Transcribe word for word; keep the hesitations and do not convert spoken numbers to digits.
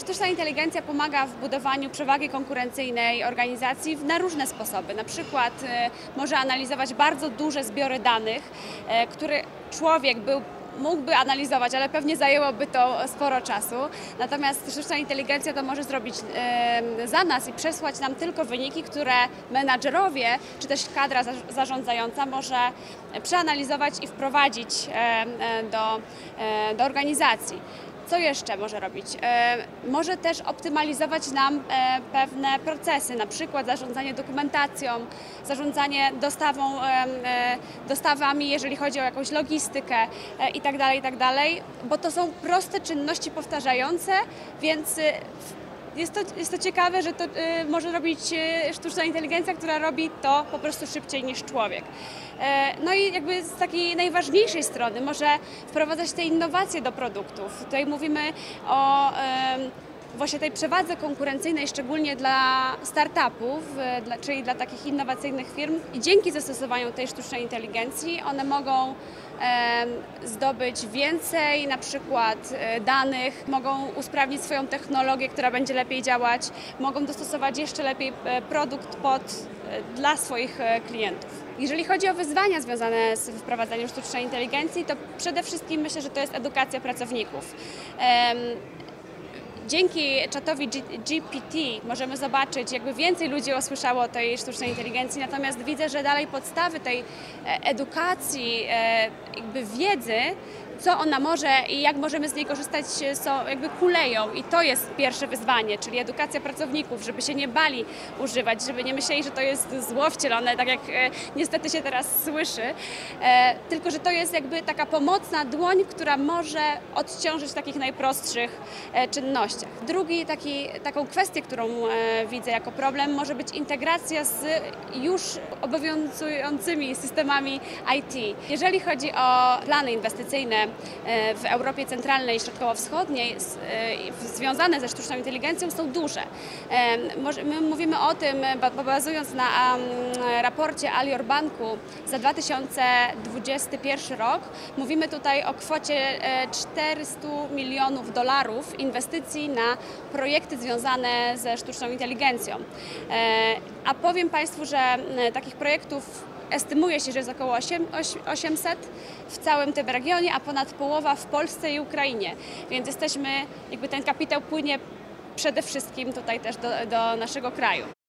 Sztuczna inteligencja pomaga w budowaniu przewagi konkurencyjnej organizacji na różne sposoby. Na przykład może analizować bardzo duże zbiory danych, które człowiek był mógłby analizować, ale pewnie zajęłoby to sporo czasu. Natomiast sztuczna inteligencja to może zrobić e, za nas i przesłać nam tylko wyniki, które menadżerowie czy też kadra zarządzająca może przeanalizować i wprowadzić e, do, e, do organizacji. Co jeszcze może robić? E, może też optymalizować nam e, pewne procesy, na przykład zarządzanie dokumentacją, zarządzanie dostawą, e, e, dostawami, jeżeli chodzi o jakąś logistykę e, itd., itd., bo to są proste czynności powtarzające, więc e, Jest to, jest to ciekawe, że to y, może robić y, sztuczna inteligencja, która robi to po prostu szybciej niż człowiek. E, no i jakby z takiej najważniejszej strony może wprowadzać te innowacje do produktów. Tutaj mówimy o y, właśnie tej przewadze konkurencyjnej, szczególnie dla startupów, y, dla, czyli dla takich innowacyjnych firm. I dzięki zastosowaniu tej sztucznej inteligencji one mogą zdobyć więcej na przykład danych, mogą usprawnić swoją technologię, która będzie lepiej działać, mogą dostosować jeszcze lepiej produkt pod, dla swoich klientów. Jeżeli chodzi o wyzwania związane z wprowadzaniem sztucznej inteligencji, to przede wszystkim myślę, że to jest edukacja pracowników. Dzięki czatowi G P T możemy zobaczyć, jakby więcej ludzi usłyszało o tej sztucznej inteligencji, natomiast widzę, że dalej podstawy tej edukacji, jakby wiedzy, co ona może i jak możemy z niej korzystać, są jakby kuleją i to jest pierwsze wyzwanie, czyli edukacja pracowników, żeby się nie bali używać, żeby nie myśleli, że to jest zło wcielone, tak jak e, niestety się teraz słyszy, e, tylko że to jest jakby taka pomocna dłoń, która może odciążyć w takich najprostszych e, czynnościach. Drugi taki, taką kwestię, którą e, widzę jako problem, może być integracja z już obowiązującymi systemami I T. Jeżeli chodzi o plany inwestycyjne w Europie Centralnej i Środkowo-Wschodniej związane ze sztuczną inteligencją są duże. My mówimy o tym, bazując na raporcie Alior Banku za dwa tysiące dwudziesty pierwszy rok, mówimy tutaj o kwocie czterysta milionów dolarów inwestycji na projekty związane ze sztuczną inteligencją. A powiem Państwu, że takich projektów estymuje się, że jest około osiemset w całym tym regionie, a ponad połowa w Polsce i Ukrainie. Więc jesteśmy, jakby ten kapitał płynie przede wszystkim tutaj też do, do naszego kraju.